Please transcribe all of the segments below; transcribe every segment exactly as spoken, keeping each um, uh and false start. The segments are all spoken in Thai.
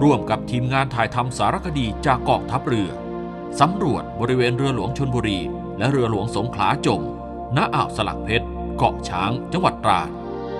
ร่วมกับทีมงานถ่ายทำสารคดีจากกองทัพเรือสำรวจบริเวณเรือหลวงชลบุรีและเรือหลวงสงขลาจมณอ่าวสลักเพชรเกาะช้างจังหวัดตราด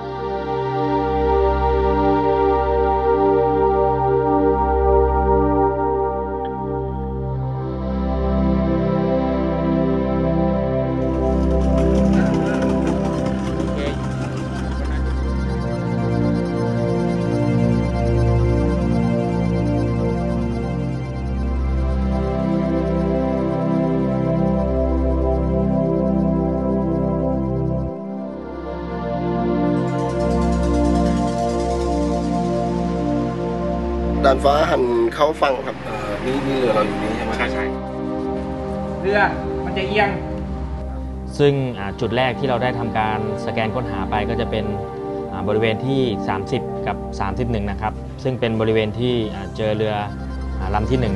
ด่านฟ้าหันเข้าฟังครับนี่นี่เรือเราอยู่นี้ใช่ไหมใช่ใช่เรือมันจะเอียงซึ่งจุดแรกที่เราได้ทำการสแกนค้นหาไปก็จะเป็นบริเวณที่สามสิบกับสามสิบเอ็ดนะครับซึ่งเป็นบริเวณที่เจอเรือลำที่หนึ่ง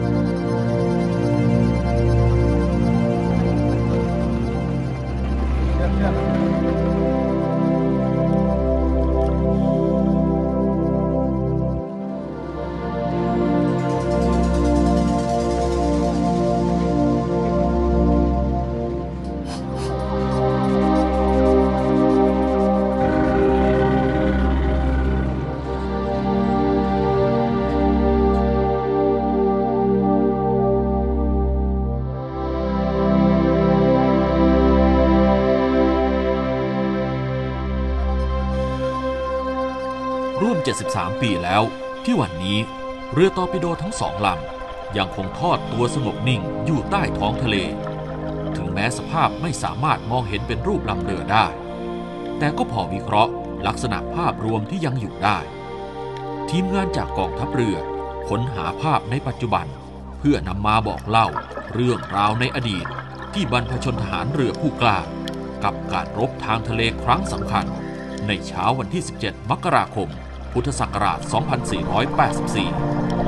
ร่วมเจ็ดสิบสามปีแล้วที่วันนี้เรือตอร์ปิโดทั้งสองลำยังคงทอดตัวสงบนิ่งอยู่ใต้ท้องทะเลถึงแม้สภาพไม่สามารถมองเห็นเป็นรูปลำเรือได้แต่ก็พอวิเคราะห์ลักษณะภาพรวมที่ยังอยู่ได้ทีมงานจากกองทัพเรือค้นหาภาพในปัจจุบันเพื่อนำมาบอกเล่าเรื่องราวในอดีตที่บรรพชนทหารเรือผู้กล้ากับการรบทางทะเลครั้งสำคัญในเช้าวันที่สิบเจ็ดมกราคมพุทธศักราชสองพันสี่ร้อยแปดสิบสี่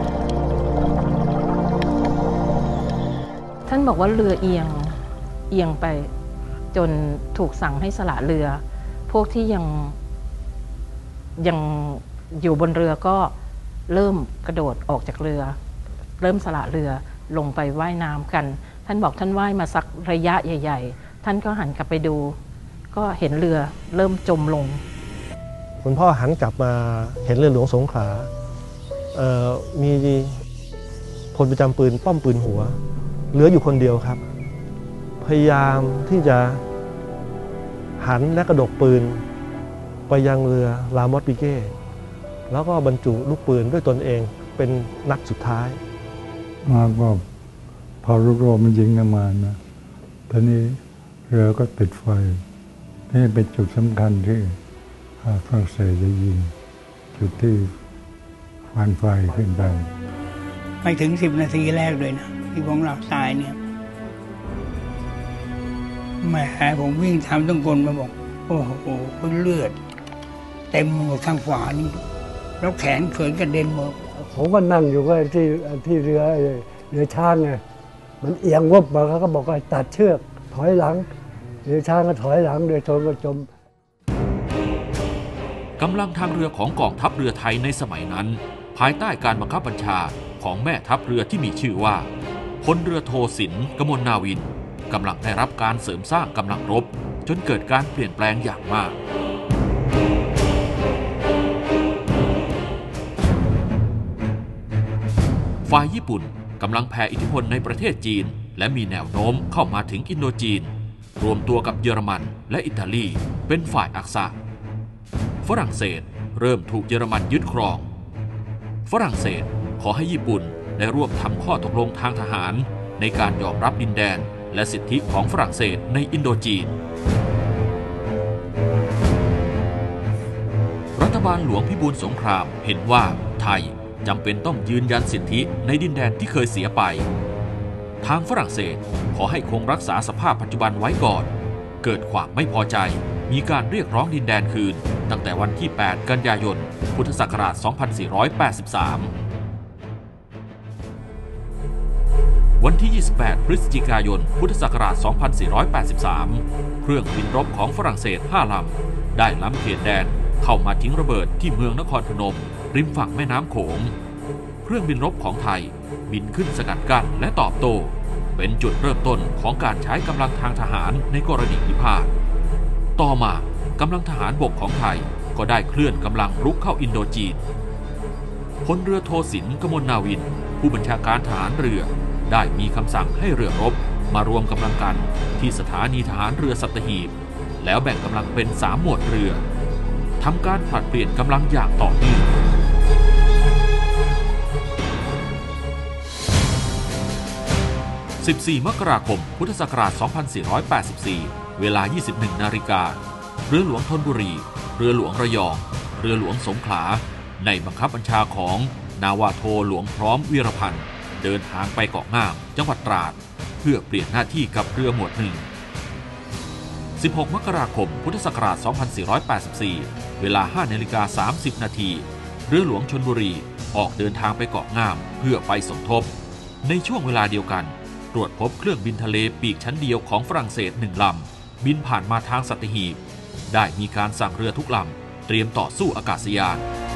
ท่านบอกว่าเรือเอียงเอียงไปจนถูกสั่งให้สละเรือพวกที่ยังยังอยู่บนเรือก็เริ่มกระโดดออกจากเรือเริ่มสละเรือลงไปว่ายน้ำกันท่านบอกท่านว่ายมาสักระยะใหญ่ๆท่านก็หันกลับไปดูก็เห็นเรือเริ่มจมลงคุณพ่อหันกลับมาเห็นเรือหลวงสงขลามีพลประจำปืนป้อมปืนหัวเหลืออยู่คนเดียวครับพยายามที่จะหันและกระดกปืนไปยังเรือลามอสปิเก้แล้วก็บรรจุลูกปืนด้วยตนเองเป็นนัดสุดท้ายมาก็พอลูกโม่มันยิงกันมานะตอนนี้เรือก็ติดไฟนี่เป็นจุดสำคัญที่ฝรั่งเศสจะยิงจุดที่ควันไฟขึ้นไปไม่ถึงสิบนาทีแรกเลยนะที่ผมหลับตายเนี่ยแหมผมวิ่งทำต้องกลมาบอกโอ้โหเลือดเต็มหมดข้างขวานี่แล้วแขนเขินกระเด็นหมดผมก็นั่งอยู่ก็ที่ที่เรือเรือช้างไงมันเอียงวับมาเขาก็บอกว่าตัดเชือกถอยหลังเรือช้างก็ถอยหลังเรือชนก็จมกำลังทางเรือของกองทัพเรือไทยในสมัยนั้นภายใต้การบังคับบัญชาของแม่ทัพเรือที่มีชื่อว่าพลเรือโทสินกมลนาวินกำลังได้รับการเสริมสร้างกำลังรบจนเกิดการเปลี่ยนแปลงอย่างมากฝ่ายญี่ปุ่นกำลังแผ่อิทธิพลในประเทศจีนและมีแนวโน้มเข้ามาถึงอินโดจีนรวมตัวกับเยอรมันและอิตาลีเป็นฝ่ายอักษะฝรั่งเศสเริ่มถูกเยอรมันยึดครองฝรั่งเศสขอให้ญี่ปุ่นได้ร่วมทำข้อตกลงทางทหารในการยอมรับดินแดนและสิทธิของฝรั่งเศสในอินโดจีนรัฐบาลหลวงพิบูลสงครามเห็นว่าไทยจำเป็นต้องยืนยันสิทธิในดินแดนที่เคยเสียไปทางฝรั่งเศสขอให้คงรักษาสภาพปัจจุบันไว้ก่อนเกิดความไม่พอใจมีการเรียกร้องดินแดนคืนตั้งแต่วันที่แปดกันยายนพุทธศักราชสองพันสี่ร้อยแปดสิบสามวันที่ยี่สิบแปดพฤศจิกายนพุทธศักราชสองพันสี่ร้อยแปดสิบสามเครื่องบินรบของฝรั่งเศสห้าลำได้ล้ำเขตแดนเข้ามาทิ้งระเบิดที่เมืองนครพนมริมฝั่งแม่น้ำโขงเครื่องบินรบของไทยบินขึ้นสกัดกั้นและตอบโต้เป็นจุดเริ่มต้นของการใช้กำลังทางทหารในกรณีพิพาทต่อมากำลังทหารบกของไทยก็ได้เคลื่อนกำลังรุกเข้าอินโดจีนพลเรือโทสินกมลนาวินผู้บัญชาการทหารเรือได้มีคำสั่งให้เรือรบมารวมกำลังกันที่สถานีทหารเรือสัตหีบแล้วแบ่งกำลังเป็นสามหมวดเรือทำการผลัดเปลี่ยนกำลังอย่างต่อเนื่องสิบสี่มกราคมพุทธศักราชสองพันสี่ร้อยแปดสิบสี่เวลา ยี่สิบเอ็ดนาฬิกาเรือหลวงธนบุรีเรือหลวงระยองเรือหลวงสงขลาในบังคับบัญชาของนาวาโทหลวงพร้อมวีรพันธ์เดินทางไปเกาะงามจังหวัดตราดเพื่อเปลี่ยนหน้าที่กับเรือหมวดหนึ่งสิบหกมกราคมพุทธศักราชสองพันสี่ร้อยแปดสิบสี่เวลา ห้านาฬิกาสามสิบนาทีเรือหลวงชลบุรีออกเดินทางไปเกาะงามเพื่อไปสมทบในช่วงเวลาเดียวกันตรวจพบเครื่องบินทะเลปีกชั้นเดียวของฝรั่งเศสหนึ่งลำบินผ่านมาทางสัตหีบได้มีการสั่งเรือทุกลำเตรียมต่อสู้อากาศยาน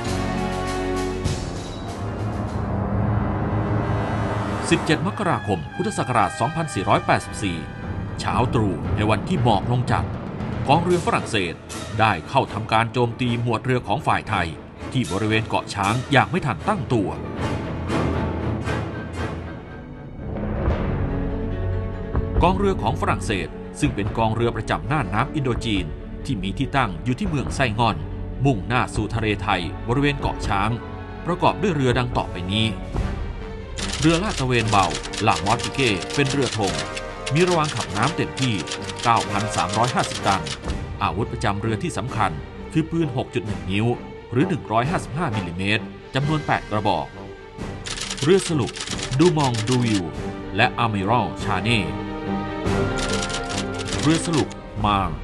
สิบเจ็ดมกราคมพุทธศักราชสองพันสี่ร้อยแปดสิบสี่เช้าตรู่ในวันที่หมอกลงจัดกองเรือฝรั่งเศสได้เข้าทำการโจมตีหมวดเรือของฝ่ายไทยที่บริเวณเกาะช้างอย่างไม่ทันตั้งตัวกองเรือของฝรั่งเศสซึ่งเป็นกองเรือประจำน่านน้ำอินโดจีนที่มีที่ตั้งอยู่ที่เมืองไซงอนมุ่งหน้าสู่ทะเลไทยบริเวณเกาะช้างประกอบด้วยเรือดังต่อไปนี้เรือลาดตระเวนเบาลามอสปิเก้เป็นเรือธงมีระวางขับน้ำเต็มที่ เก้าพันสามร้อยห้าสิบ ตันอาวุธประจำเรือที่สำคัญคือปืน หกจุดหนึ่ง นิ้วหรือหนึ่งร้อยห้าสิบห้ามิลลิเมตรจำนวนแปดกระบอกเรือสลุปดูมองดูวิวและอามิรัลชาเน่เรือสลุปมาร์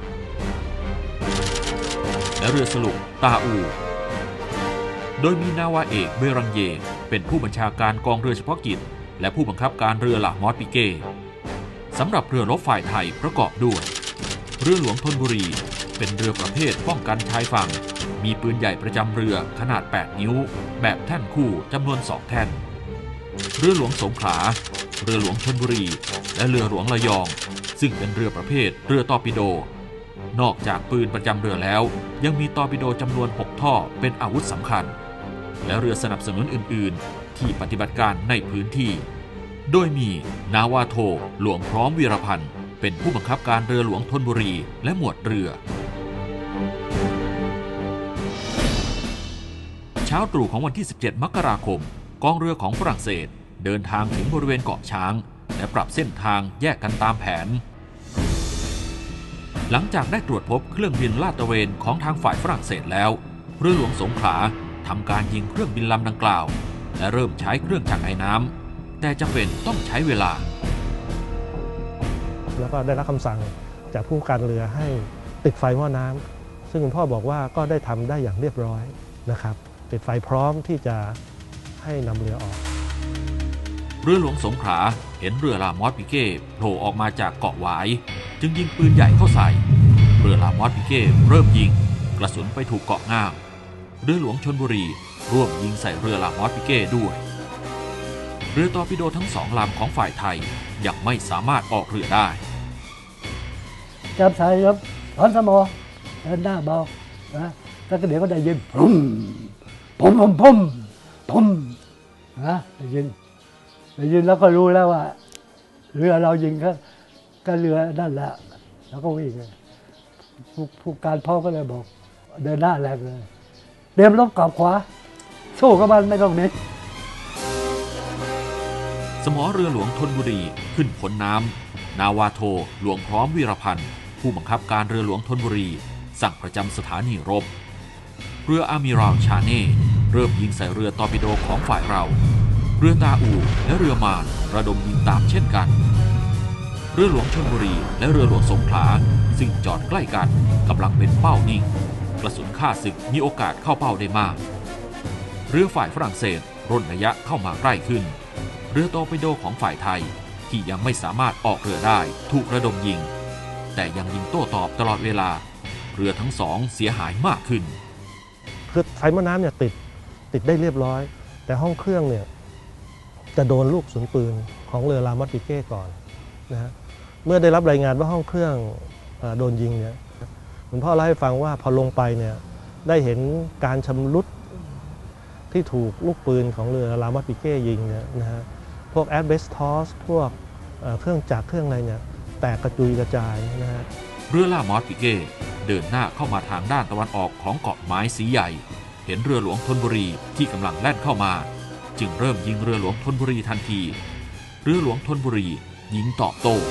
และเรือสลุปตาอูโดยมีนาวาเอกเบรังเยเป็นผู้บัญชาการกองเรือเฉพาะกิจและผู้บังคับการเรือลามอสปิเก้สำหรับเรือรบฝ่ายไทยประกอบด้วยเรือหลวงธนบุรีเป็นเรือประเภทป้องกันชายฝั่งมีปืนใหญ่ประจำเรือขนาดแปดนิ้วแบบแท่นคู่จำนวนสองแท่นเรือหลวงสงขลาเรือหลวงชลบุรีและเรือหลวงระยองซึ่งเป็นเรือประเภทเรือตอร์ปิโดนอกจากปืนประจำเรือแล้วยังมีตอร์ปิโดจำนวนหกท่อเป็นอาวุธสำคัญและเรือสนับสนุนอื่นๆที่ปฏิบัติการในพื้นที่โดยมีนาวาโทหลวงพร้อมวีรพันธ์เป็นผู้บังคับการเรือหลวงธนบุรีและหมวดเรือเช้าตรู่ของวันที่สิบเจ็ดมกราคมกองเรือของฝรั่งเศสเดินทางถึงบริเวณเกาะช้างและปรับเส้นทางแยกกันตามแผนหลังจากได้ตรวจพบเครื่องบินลาดตระเวนของทางฝ่ายฝรั่งเศสแล้วเรือหลวงสงขลาทำการยิงเครื่องบินลำดังกล่าวและเริ่มใช้เครื่องจักรไอ้น้ำแต่จำเป็นต้องใช้เวลาแล้วก็ได้รับคำสั่งจากผู้การเรือให้ติดไฟหม้อน้ำซึ่งคุณพ่อบอกว่าก็ได้ทำได้อย่างเรียบร้อยนะครับติดไฟพร้อมที่จะให้นำเรือออกเรือหลวงสงขลาเห็นเรือลามอสปิเก้โผล่ออกมาจากเกาะหวายจึงยิงปืนใหญ่เข้าใส่เรือลามอสปิเก้เริ่มยิงกระสุนไปถูกเกาะงามเรือหลวงชลบุรีร่วมยิงใส่เรือลามอสปิเก้ด้วยเรือตอร์ปิโดทั้งสองลำของฝ่ายไทยยังไม่สามารถออกเรือได้จับสายครับถอนสมอเดินหน้าเบานะแล้วก็เดี๋ยวก็ได้ยินพุ่มพุ่มพุ่มพุ่มพุ่มนะได้ยินได้ยินแล้วก็รู้แล้วว่าเรือเรายิงก็ก็เรือนั่นแหละแล้วก็วิ่งผู้ผู้การพ่อก็เลยบอกเดินหน้าแรงเลยเตรียมรบกลับขวาสู้กับมันไม่ต้องหนีสมอเรือหลวงธนบุรีขึ้นพ้นน้ำนาวาโทหลวงพร้อมวีรพันธ์ผู้บังคับการเรือหลวงธนบุรีสั่งประจำสถานีรบเรืออามิรัลชาเน่เริ่มยิงใส่เรือตอร์ปิโดของฝ่ายเราเรือตาอูและเรือมารระดมยิงตามเช่นกันเรือหลวงชลบุรีและเรือหลวงสงขลาซึ่งจอดใกล้กันกำลังเป็นเป้านิ่งกระสุนฆ่าศึกมีโอกาสเข้าเป้าได้มากเรือฝ่ายฝรั่งเศสร่นระยะเข้ามาใกล้ขึ้นเรือตอร์ปิโดของฝ่ายไทยที่ยังไม่สามารถออกเรือได้ถูกระดมยิงแต่ยังยิงโต้ตอบตลอดเวลาเรือทั้งสองเสียหายมากขึ้นคือไฟหม้อน้ำเนี่ยติดติดได้เรียบร้อยแต่ห้องเครื่องเนี่ยจะโดนลูกกระสุนปืนของเรือรามอสปิเก้ก่อนนะฮะเมื่อได้รับรายงานว่าห้องเครื่องโดนยิงเนี่ยคุณพ่อเล่าให้ฟังว่าพอลงไปเนี่ยได้เห็นการชำรุดที่ถูกลูกปืนของเรือรามอสปิเก้ยิงเนี่ยนะฮะพวกแอสเบสทอสพวกเครื่องจักรเครื่องอะไรเนี่ยแตกกระจุยกระจายนะฮะเรือรามอสปิเก้เดินหน้าเข้ามาทางด้านตะวันออกของเกาะไม้สีใหญ่เห็นเรือหลวงธนบุรีที่กำลังแล่นเข้ามาจึงเริ่มยิงเรือหลวงธนบุรีทันทีเรือหลวงธนบุรียิงตอบโต้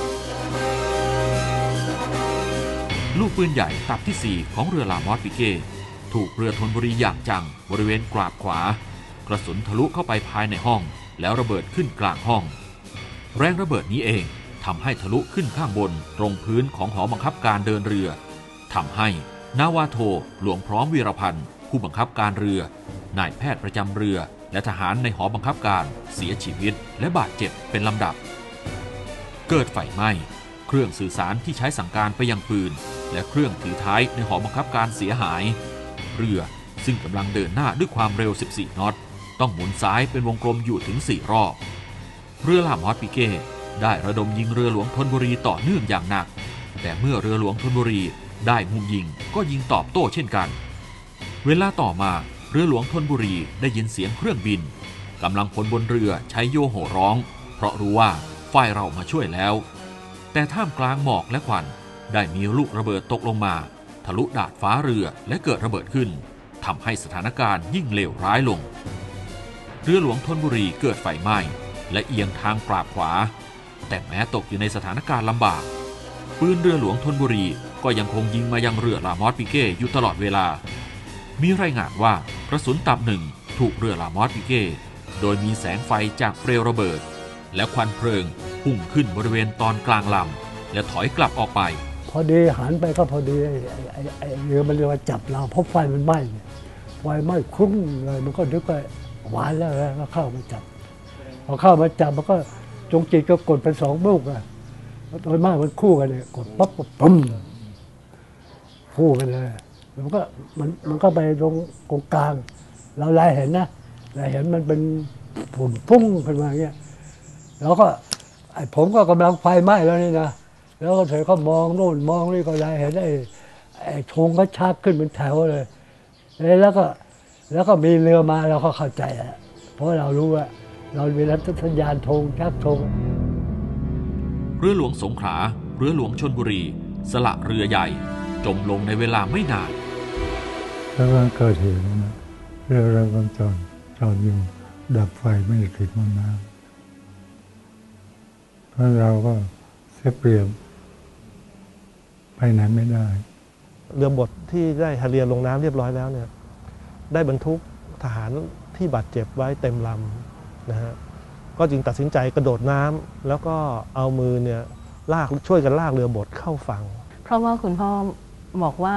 ลูกปืนใหญ่ตับที่สี่ของเรือรามอสปิเก้ถูกเรือธนบุรีอย่างจังบริเวณกราบขวากระสุนทะลุเข้าไปภายในห้องแล้วระเบิดขึ้นกลางห้องแรงระเบิดนี้เองทำให้ทะลุขึ้นข้างบนตรงพื้นของหอบังคับการเดินเรือทำให้นาวาโทหลวงพร้อมวีรพันธ์ผู้บังคับการเรือนายแพทย์ประจำเรือและทหารในหอบังคับการเสียชีวิตและบาดเจ็บเป็นลำดับเกิดไฟไหม้เครื่องสื่อสารที่ใช้สั่งการไปยังปืนและเครื่องถือท้ายในหอบังคับการเสียหายเรือซึ่งกำลังเดินหน้าด้วยความเร็วสิบสี่น็อตต้องหมุนซ้ายเป็นวงกลมอยู่ถึงสี่รอบเรือรามอสปิเก้ได้ระดมยิงเรือหลวงธนบุรีต่อเนื่องอย่างหนักแต่เมื่อเรือหลวงธนบุรีได้มุมยิงก็ยิงตอบโต้เช่นกันเวลาต่อมาเรือหลวงธนบุรีได้ยินเสียงเครื่องบินกำลังพลบนเรือใช้โยโห่ร้องเพราะรู้ว่าฝ่ายเรามาช่วยแล้วแต่ท่ามกลางหมอกและควันได้มีลูกระเบิดตกลงมาทะลุดาดฟ้าเรือและเกิดระเบิดขึ้นทำให้สถานการณ์ยิ่งเลวร้ายลงเรือหลวงธนบุรีเกิดไฟไหม้และเอียงทางกราบขวาแต่แม้ตกอยู่ในสถานการณ์ลำบากปืนเรือหลวงธนบุรีก็ยังคงยิงมายังเรือรามอสปิเก้อยู่ตลอดเวลามีรายงานว่ากระสุนตับหนึ่งถูกเรือรามอสปิเก้โดยมีแสงไฟจากเปลวระเบิดและควันเพลิงพุ่งขึ้นบริเวณตอนกลางลำและถอยกลับออกไปพอดีหันไปก็พอดีไอ้ไอ้ไอ้เรือมันเรือมาจับเราเพราะไฟมันไหม้ไฟไหม้คุ้งเลยมันก็นึกไปหวานแล้วก็เข้ามาจับพอเข้ามาจับมันก็จงจีก็กดเป็นสองลูกอะโดยมากมันคู่กันเลยกดปั๊บปุ๊บคู่กันเลยมันก็มันมันก็ไปตรงตรงกลางเราไล่เห็นนะไล่เห็นมันเป็นฝุ่นพุ่งขึ้นมาอย่างเงี้ยแล้วก็ไอ้ผมก็กำลังไฟไหม้แล้วนี่นะแล้วก็เธอก็มองโน่นมองนี่ก็ไล่เห็นไอ้ไอ้ธงก็ชักขึ้นเป็นแถวเลยแล้วก็แล้วก็มีเรือมาเราก็เข้าใจแล้วเพราะเรารู้ว่าเรามีรัฐสัญญาณธงชักธงเรือหลวงสงขลาเรือหลวงชลบุรีสละเรือใหญ่จมลงในเวลาไม่นานแล้วก็เกิดเหตุนะเรือเรากำลังจอดจอดอยู่ดับไฟไม่ติดมันน้ำเพราะเราก็เสียเปรียบไปไหนไม่ได้เรือบดที่ได้ฮาเรียลงน้ำเรียบร้อยแล้วเนี่ยได้บรรทุกทหารที่บาดเจ็บไว้เต็มลำนะฮะก็จึงตัดสินใจกระโดดน้ำแล้วก็เอามือเนี่ยลากช่วยกันลากเรือบดเข้าฝั่งเพราะว่าคุณพ่อบอกว่า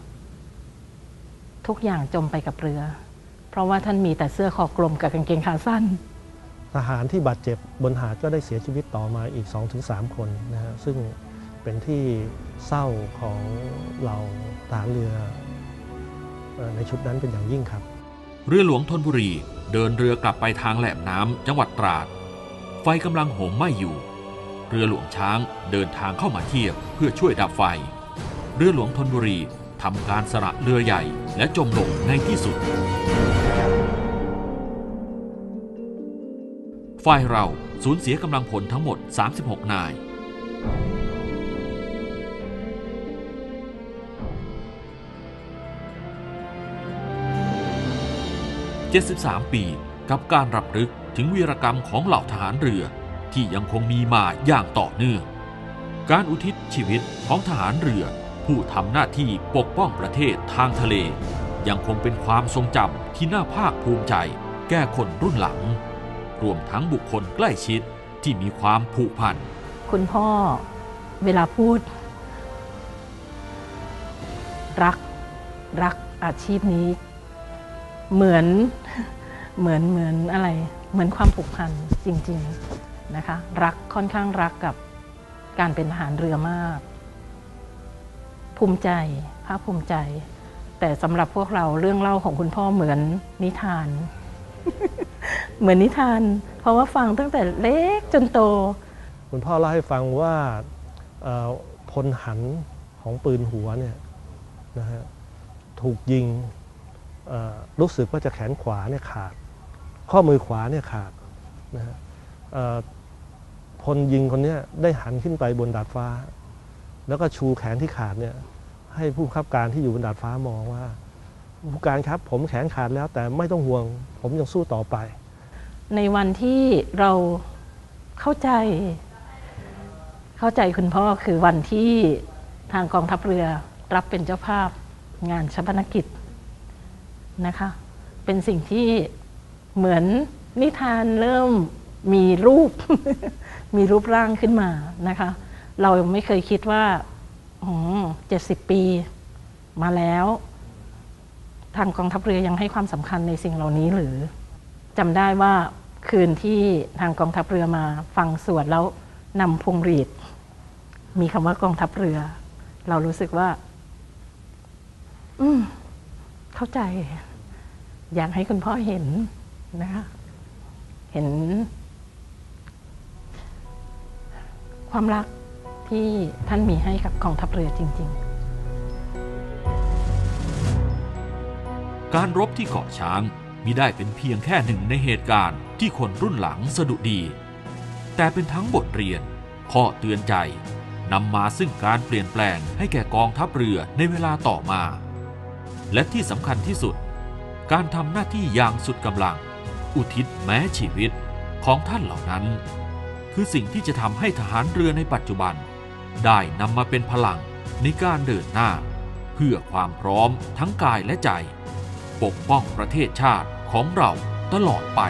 ทุกอย่างจมไปกับเรือเพราะว่าท่านมีแต่เสื้อคอกลมกับกางเกงขาสั้นทหารที่บาดเจ็บบนหาดก็ได้เสียชีวิตต่อมาอีก สองถึงสาม คนนะฮะซึ่งเป็นที่เศร้าของเราทหารเรือในชุดนั้นเป็นอย่างยิ่งครับเรือหลวงธนบุรีเดินเรือกลับไปทางแหลมน้ำจังหวัดตราดไฟกำลังโหมไหม้อยู่เรือหลวงช้างเดินทางเข้ามาเทียบเพื่อช่วยดับไฟเรือหลวงธนบุรีทำการสละเรือใหญ่และจมลงในที่สุดฝ่ายเราสูญเสียกำลังพลทั้งหมดสามสิบหกนายเจ็ดสิบสามปีกับการรำลึกถึงวีรกรรมของเหล่าทหารเรือที่ยังคงมีมาอย่างต่อเนื่องการอุทิศชีวิตของทหารเรือผู้ทำหน้าที่ปกป้องประเทศทางทะเลยังคงเป็นความทรงจำที่น่าภาคภูมิใจแก่คนรุ่นหลังรวมทั้งบุคคลใกล้ชิดที่มีความผูกพันคุณพ่อเวลาพูดรักรักอาชีพนี้เหมือนเหมือนเหมือนอะไรเหมือนความผูกพันจริงๆนะคะรักค่อนข้างรักกับการเป็นทหารเรือมากภูมิใจภาคภูมิใจแต่สำหรับพวกเราเรื่องเล่าของคุณพ่อเหมือนนิทานเหมือนนิทานเพราะว่าฟังตั้งแต่เล็กจนโตคุณพ่อเล่าให้ฟังว่าพลหันของปืนหัวเนี่ยนะฮะถูกยิงรู้สึกว่าจะแขนขวาเนี่ยขาดข้อมือขวาเนี่ยขาดนะฮะพลยิงคนนี้ได้หันขึ้นไปบนดาดฟ้าแล้วก็ชูแขนที่ขาดเนี่ยให้ผู้บังคับการที่อยู่บนดาดฟ้ามองว่าผู้การครับผมแขนขาดแล้วแต่ไม่ต้องห่วงผมยังสู้ต่อไปในวันที่เราเข้าใจเข้าใจคุณพ่อคือวันที่ทางกองทัพเรือรับเป็นเจ้าภาพงานชาปนกิจนะคะเป็นสิ่งที่เหมือนนิทานเริ่มมีรูป มีรูปร่างขึ้นมานะคะเราไม่เคยคิดว่าเจ็ดสิบปีมาแล้วทางกองทัพเรือยังให้ความสำคัญในสิ่งเหล่านี้หรือจำได้ว่าคืนที่ทางกองทัพเรือมาฟังสวดแล้วนำพวงหรีดมีคำว่ากองทัพเรือเรารู้สึกว่าอืมเข้าใจอยากให้คุณพ่อเห็นนะคะเห็นความรักที่ท่านมีให้กับกองทัพเรือจริงๆการรบที่เกาะช้างมิได้เป็นเพียงแค่หนึ่งในเหตุการณ์ที่คนรุ่นหลังสะดุดี แต่เป็นทั้งบทเรียนข้อเตือนใจนำมาซึ่งการเปลี่ยนแปลงให้แก่กองทัพเรือในเวลาต่อมาและที่สำคัญที่สุดการทำหน้าที่อย่างสุดกำลังอุทิศแม้ชีวิตของท่านเหล่านั้นคือสิ่งที่จะทำให้ทหารเรือในปัจจุบันได้นำมาเป็นพลังในการเดินหน้าเพื่อความพร้อมทั้งกายและใจปกป้องประเทศชาติของเราตลอดไป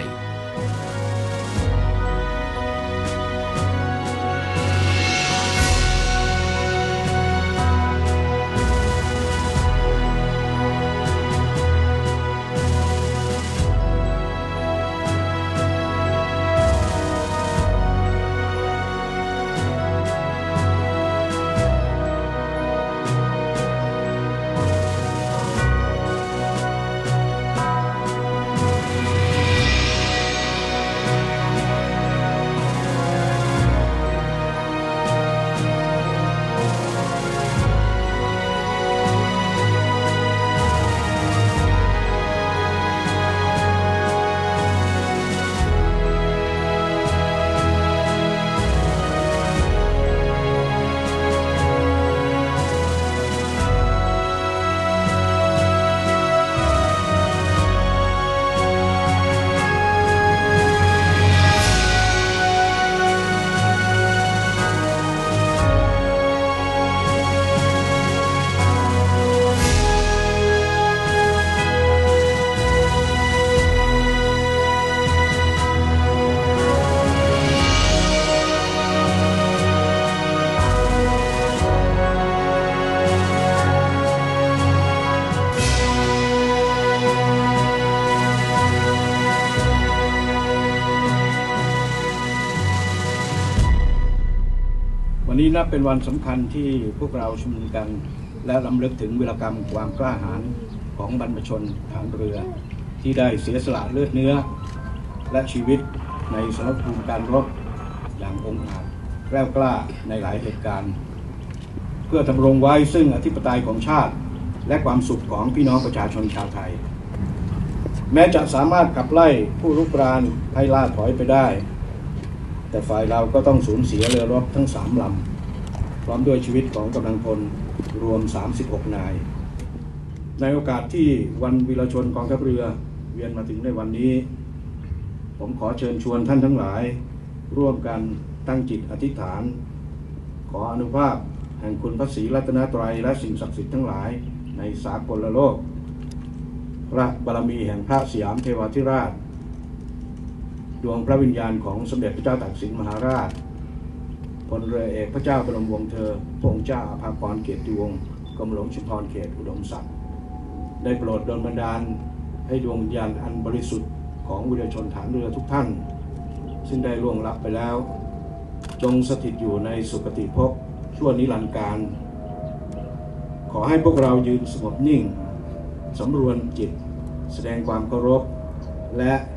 วันนี้นับเป็นวันสำคัญที่พวกเราชุมนุมกันและรำลึกถึงวีรกรรมความกล้าหาญของบรรพชนทหารเรือที่ได้เสียสละเลือดเนื้อและชีวิตในสมรภูมิการรบอย่างองอาจแกล้วกล้าในหลายเหตุการณ์เพื่อดำรงไว้ซึ่งอธิปไตยของชาติและความสุขของพี่น้องประชาชนชาวไทยแม้จะสามารถขับไล่ผู้รุกรานให้ล่าถอยไปได้แต่ฝ่ายเราก็ต้องสูญเสียเรือรบทั้งสามลำพร้อมด้วยชีวิตของกำลังพลรวมสามสิบหกนายในโอกาสที่วันวีรชนกองทัพเรือเวียนมาถึงในวันนี้ผมขอเชิญชวนท่านทั้งหลายร่วมกันตั้งจิตอธิษฐานขออนุภาพแห่งคุณพระศรีรัตนตรัยและสิ่งศักดิ์สิทธิ์ทั้งหลายในสากลโลกพระบารมีแห่งพระสยามเทวาธิราชดวงพระวิญญาณของสมเด็จพระเจ้าตากสินมหาราชพลเรือเอกพระเจ้าบรมวงศ์เธอพระองค์เจ้าอภากรเกียรติวงศ์กรมหลวงชุมพรเขตอุดมศักดิ์ได้โปรดดลบันดาลให้ดวงวิญญาณอันบริสุทธิ์ของวีรชนฐานเรือทุกท่านซึ่งได้ล่วงลับไปแล้วจงสถิตอยู่ในสุคติภพชั่วนิรันดร์กาลขอให้พวกเรายืนสงบนิ่งสำรวมจิตแสดงความเคารพและ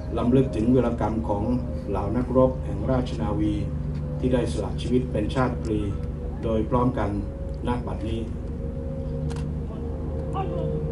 ล้ำลึกถึงวีรกรรมของเหล่านักรบแห่งราชนาวีที่ได้สละชีวิตเป็นชาติพลีโดยพร้อมกันณบัดนี้